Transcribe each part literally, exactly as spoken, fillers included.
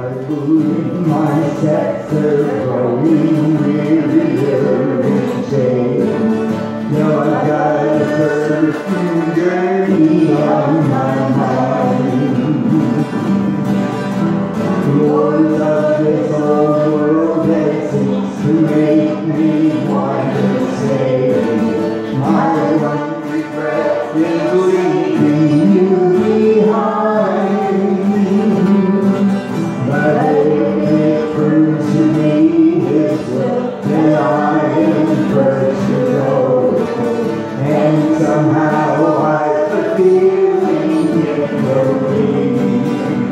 believe my steps are growing wearier each day. Now I've got a certain journey on my mind. Lord of this old world that seems to make me want to say, my one regret is leaving you behind. But it proves to me this way that I am first to go, and somehow I have a feeling it will be.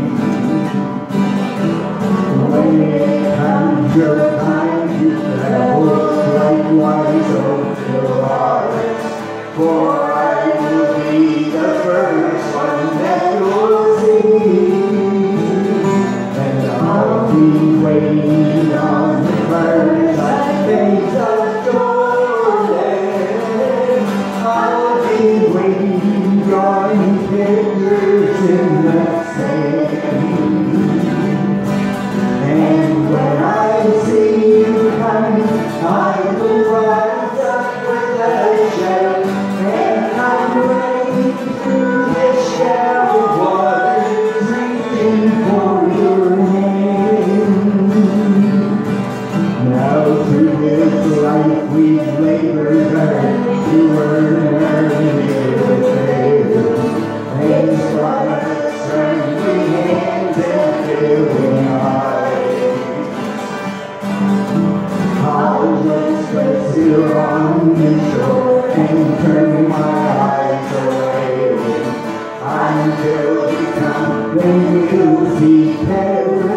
When it comes your time to travel, likewise over ours, for I will be the first one that you'll see. I'll be waiting on the first face of Jordan. I'll be waiting, drawing pictures in the sand. And when I see you coming, I will rise up with a shout, and I'm ready through the shallow waters, reaching for your hand. Now through this life we've labored hard to earn and earn it and promise friendly hands and filling eyes. I'll just rest here on the shore and turn my eyes away until you come, then you'll see paradise.